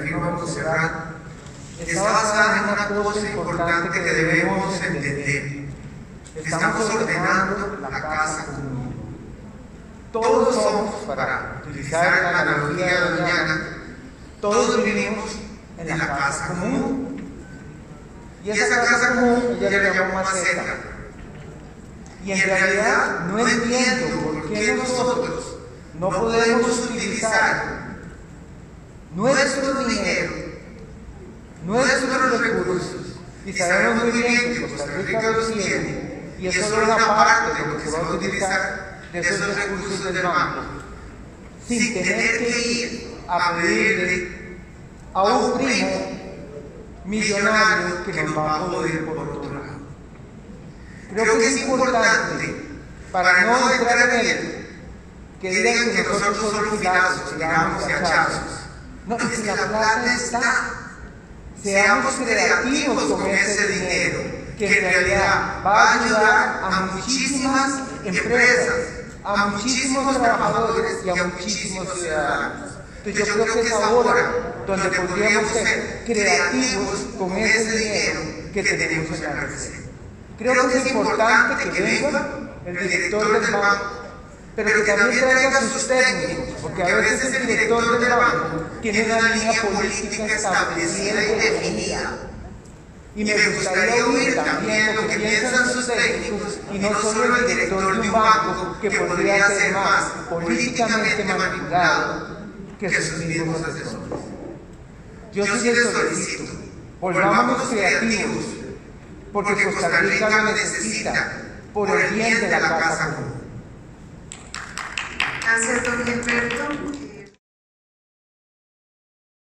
firma Monserrat, está basada en una cosa importante que debemos entender. Estamos ordenando la casa común. Todos somos, para utilizar la analogía de Doñana, todos vivimos en la casa común. Y esa casa común ella le llamó maceta. Y en realidad no entiendo por qué nosotros no podemos utilizar nuestro dinero, nuestros recursos, y sabemos muy bien que Costa Rica los tiene, y es solo una parte de lo que se va a utilizar de esos recursos del banco, sin tener que ir a pedirle a un primo millonario que nos va a joder por otro lado. Creo que es importante, para no entrar en él, que digan que nosotros somos filazos, tiramos y hachazos. No, es que la plata está. Seamos creativos con ese dinero, que en realidad va a ayudar a muchísimas empresas, a muchísimos trabajadores y a muchísimos ciudadanos. Entonces yo creo que es ahora donde podríamos ser creativos con ese dinero que tenemos en la reserva. Creo que es importante que venga el director del banco, pero que también traiga sus técnicos, porque a veces el director del banco tiene una línea política establecida y definida. Y me gustaría oír también lo que piensan sus técnicos, y no solo el director de un banco que podría ser más políticamente manipulado que sus mismos asesores. Yo sí les solicito, volvámonos creativos, porque Costa Rica lo necesita por el bien de la casa común. Gracias, don Gilberto.